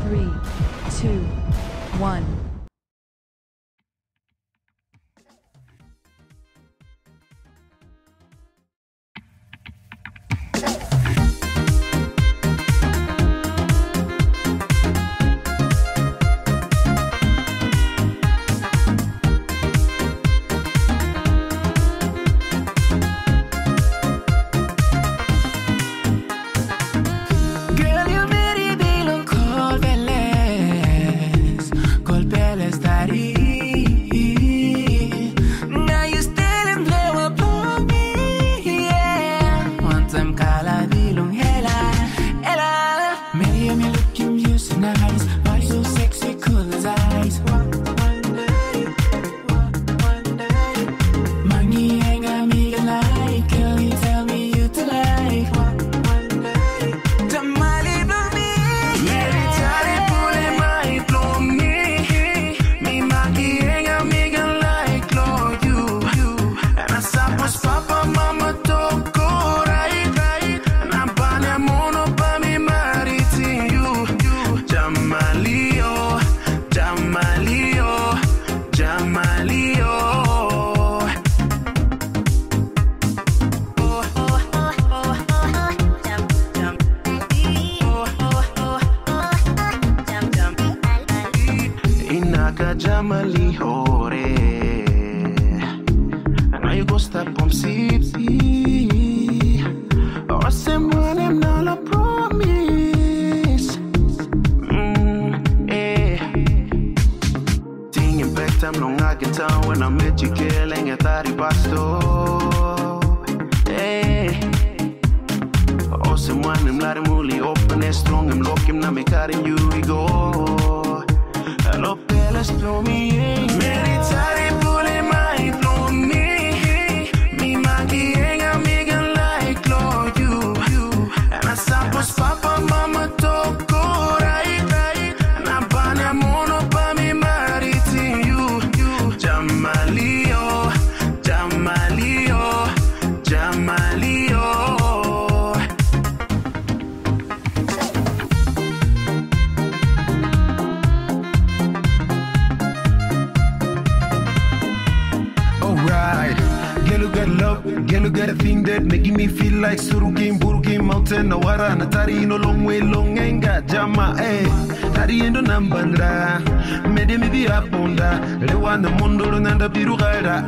3, 2, 1. Jamali hore, and now you go step on sipsi. Or someone am not a promise. Thinking back time long I get down when I met you, girl, and you thought it was oh, someone am not a muli open and strong. I'm looking now me carrying you we go. Hello, pelas blow me. Meditare pule mai blow me. Me magi enga amiga like Lord you. And I sapos papa mama toko right. And I banya mono pa mi mariti you. Jamalio, Jamalio, Jamalio. Girl, you got a thing that making me feel like Surukim, Burukim, Mountain, Nawara, Natari, no long way, long enga, Jama, Tari and Nambandra, Mede me be Aponda, Lewan, the Mondo, and the Pirugada,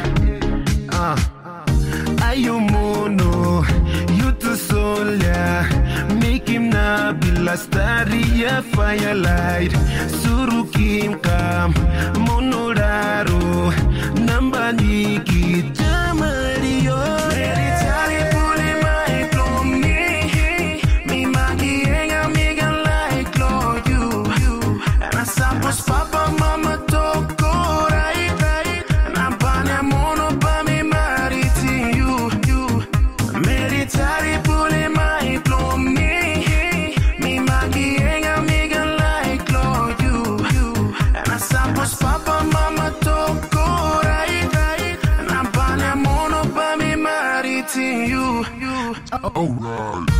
Ayomono, you to Solia, make him na Bila Staria, firelight, Surukim, Kam, Monodaro, Nambaniki, Jamali. Papa, mama, toko, right. And I'm banya mono, pa mi mariti you. Meditari pule mai blow me. Me magi enga amiga like Lord you. And I suppose papa, mama, toko, right. And I'm banya mono, pa mi mariti you. Alright.